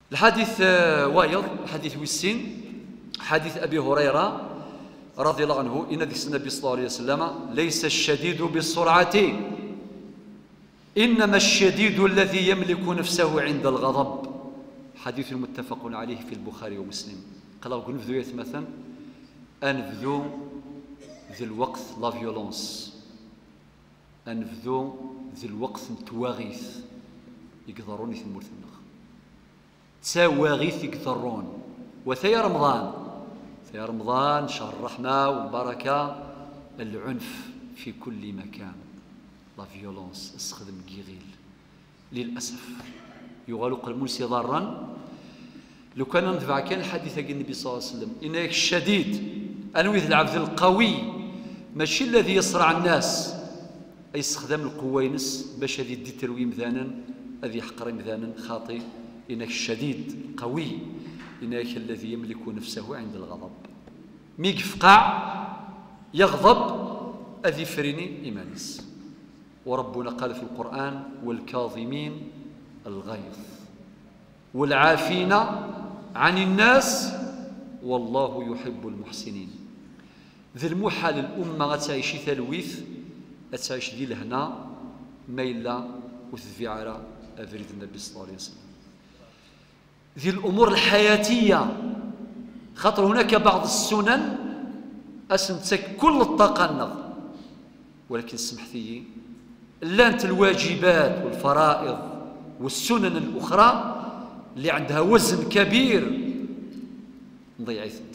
الحديث وايض حديث وسين حديث أبي هريرة رضي الله عنه إن حديث النبي صلى الله عليه وسلم ليس الشديد بالسرعة إنما الشديد الذي يملك نفسه عند الغضب. حديث متفق عليه في البخاري ومسلم. قال لك نفذو يتمثل أنفذو ذي الوقت لا فيولونس، أنفذو ذي الوقت نتواغيث يقدرون يثمر ثمنخ تساواغيث يقدرون. وثيا رمضان، ثيا رمضان شهر الرحمة والبركة، العنف في كل مكان، لا فيولونس استخدم كيغيل للأسف يغالق المنسي ضارا. لو كان ندفع كان الحديث قال النبي صلى الله عليه وسلم إنك الشديد أنوذ العبد القوي ماشي الذي يصرع الناس، أي استخدام القوة ينس باش هذه دي تروي مثانا هذه يحقر مثانا خاطئ. إنك الشديد القوي إنك الذي يملك نفسه عند الغضب، ميك فقع يغضب أذي فريني إيمانيس. وربنا قال في القرآن والكاظمين الغيظ والعافين عن الناس والله يحب المحسنين. ذي المحال الأمة غتعيش ثلويث غتعيش دي لهنا ميلا وتذفي على أفريد النبي صلى الله عليه وسلم. ذي الأمور الحياتية خاطر هناك بعض السنن أسنتك كل الطاقة النغ، ولكن سمحتي لانت الواجبات والفرائض والسنن الأخرى اللي عندها وزن كبير نضيعيثنت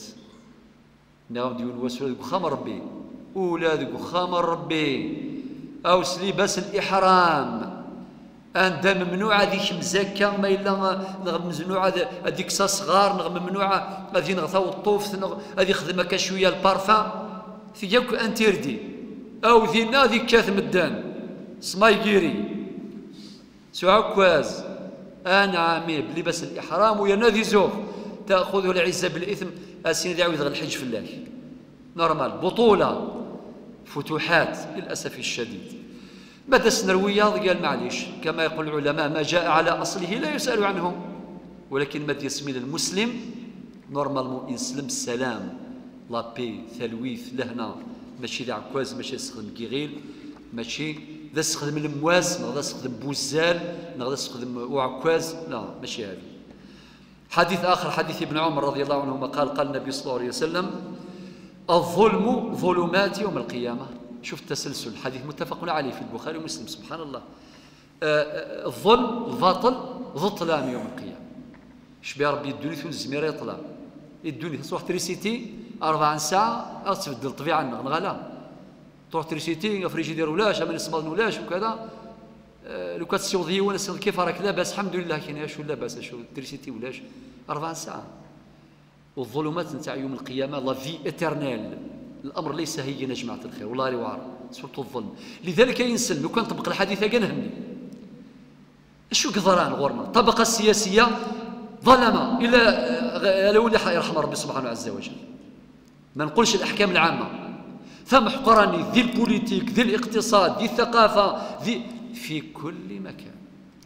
نعم ديون واسولا ذوك خامر ربي أولا ذوك خامر ربي أو سليباس الإحرام أنت ممنوعة ذيك مزكة ما إلا نغم ممنوعة هذيك صغار نغم ممنوعة هذي نغثاو الطوف هذي خدمك شوية البارفان ثياك أنتيردي أو ذينا ذيك كاثم الدان سمايكيري سعكواز أنا عامي بلباس الإحرام ويا نادي زوف تأخذه العزة بالإثم أسين دعوة الحج في الله نورمال بطولة فتوحات للأسف الشديد. ماذا سنروي قال معليش كما يقول العلماء ما جاء على أصله لا يسأل عنه، ولكن ماذا يسمي المسلم نورمالمون يسلم السلام لا بي ثلويث لهنا ماشي ذا عكواز ماشي يستخدم كيغيل ماشي ذا يستخدم المواس ذا يستخدم بوزال ذا يستخدم وعكواز لا ماشي هذه. حديث آخر حديث ابن عمر رضي الله عنهما قال النبي صلى الله عليه وسلم الظلم ظلمات يوم القيامة. شوف التسلسل الحديث متفق عليه في البخاري ومسلم سبحان الله. الظلم الباطل ظلام يوم القيامة. شبيه ربي يدوني ثون الزميرة يطلع يدوني تصوح تريسيتي 4 ساعة أتبدل الطبيعة نغلا تروح تريسيتي فريجيدير ولاش أما نسمضن ولاش وكذا لو كانت السيوضية وانا سيض كيف راك لاباس الحمد لله كاين شو لاباس شو تريسيتي ولاش 4 ساعات. والظلمات نتاع يوم القيامة لا في إترنال الأمر ليس هين يا جماعة الخير والله روار سورة الظلم. لذلك ينسل لو كان طبق الحديث كنهني شو قدران غورنا الطبقة السياسية ظلمة إلى لو اللي يرحم ربي سبحانه عز وجل. ما نقولش الأحكام العامة ثم حقراني ذي البوليتيك ذي الاقتصاد ذي الثقافة ذي في كل مكان.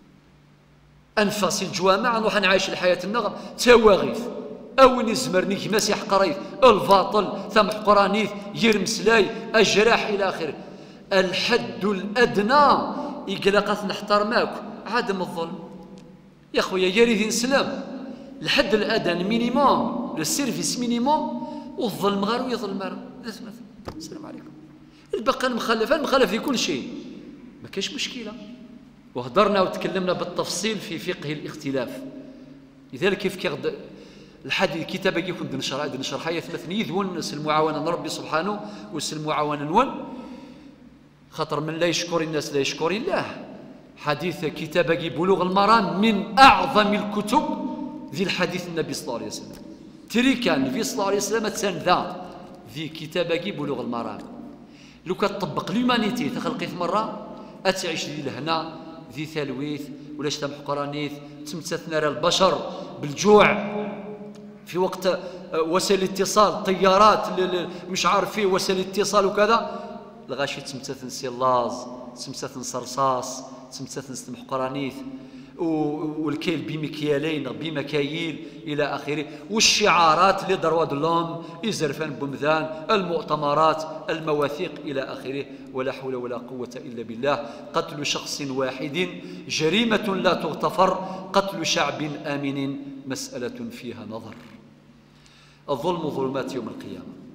أنفاس الجوامع نروح نعيش الحياة النغم تواغيث أو نزمرني كماس يحقريث الباطل ثم حقرانيث يرمسلاي الجراح إلى آخره. الحد الأدنى يقلقت نحترماك عدم الظلم يا خويا يريد نسلم الحد الأدنى مينيموم للسيرفيس مينيموم والظلم غير ويظلم غير. السلام عليكم. البقى المخالف في كل شيء ما كاينش مشكلة. وهضرنا وتكلمنا بالتفصيل في فقه الاختلاف. لذلك كيف كيغد الحد الكتابة كيكون نشرح هي ثمثني ذون المعاونة ربي سبحانه المعاونة نون خاطر من لا يشكر الناس لا يشكر الله. حديث كتابة بلوغ المرام من أعظم الكتب ذي الحديث النبي صلى الله عليه وسلم تريكا النبي صلى الله عليه وسلم تسان ذي كتابة بلوغ المرام. لو كتطبق ليومانيتي تخلقيت مرة أتعيش ذي لهنا ذي ثلويث ولا شتم حقرانيث تمتثنا البشر بالجوع في وقت وسائل الاتصال طيارات مش عارف فيه وسائل الاتصال وكذا الغاشي تمتثن سيلاز تمتثن صرصاص تمتثن ستم حقرانيث والكيل بمكيالين بمكاييل إلى آخره، والشعارات اللي دروا دلهم إزرفان بمذان، المؤتمرات، المواثيق إلى آخره. ولا حول ولا قوة إلا بالله. قتل شخص واحد جريمة لا تغتفر، قتل شعب آمن مسألة فيها نظر. الظلم ظلمات يوم القيامة.